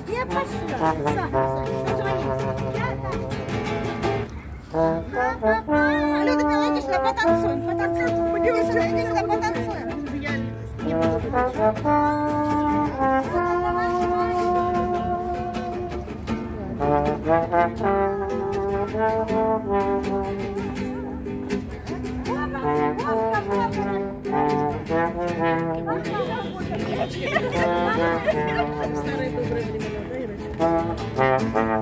Я пошла. Люда, ты иди сюда, потанцуем, потанцуем. Иди сюда, потанцуем. Я не буду. Старое доброе времена, да,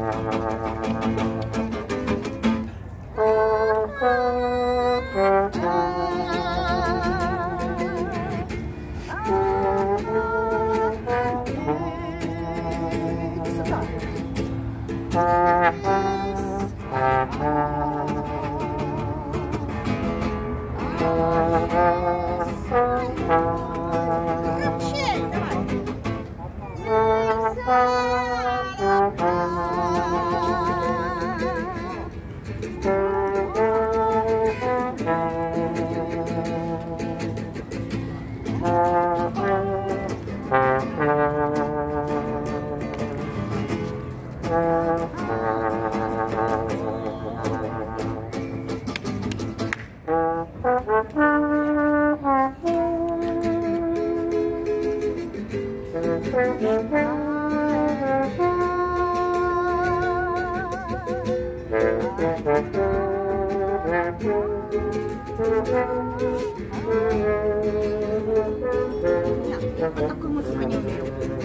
Такой музыку не умею.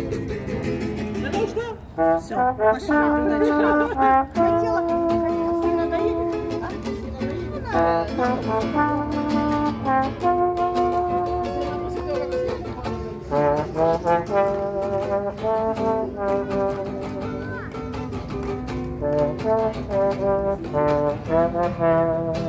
Все, пошла. Хотела, сильно доедет? А?